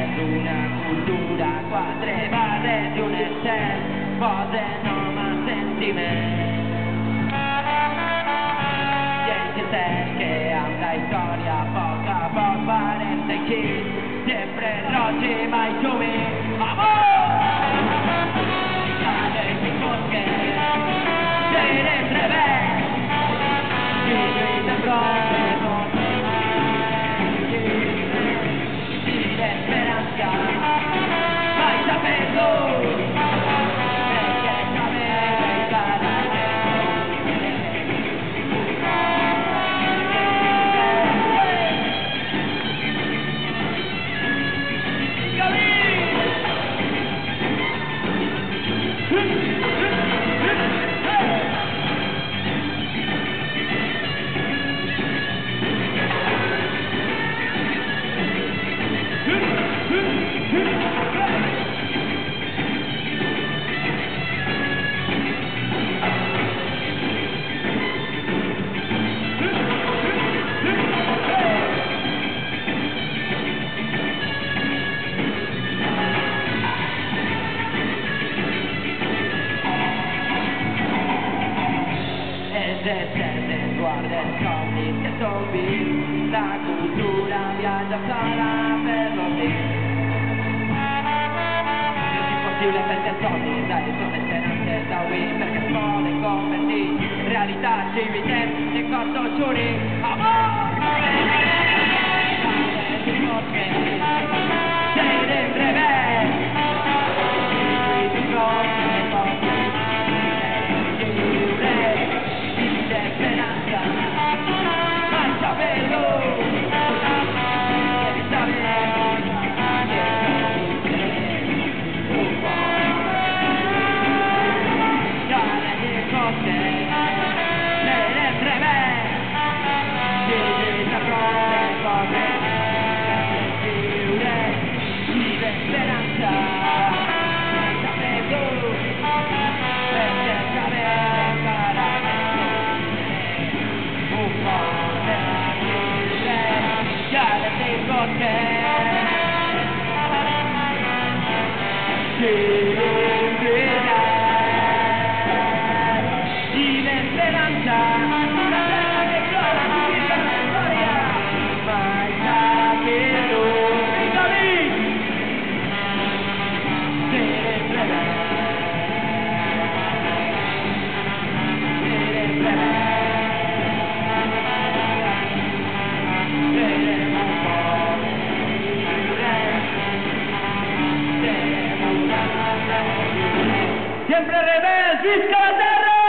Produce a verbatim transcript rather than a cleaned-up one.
una cultura, quatre barres i un excel posen home sentiment. Gent que cerca amb la història a poc a poc farem teixit, sempre roig i mai sumit. Amor! Cada i fosque serem rebels i lluitem prou de tot i d'esperança mai s'ha perdut perquè sabem encara que se guarda els somnis que som vius, la cultura viatja sola per l'oblit. És impossible perquè els somnis d'ahir són esperances d'avui, perquè es poden convertir en realitat si lluitem de cor tots units. Amor! Serem rebels i lluitem prou de tot Siempre rebels, visca la terra!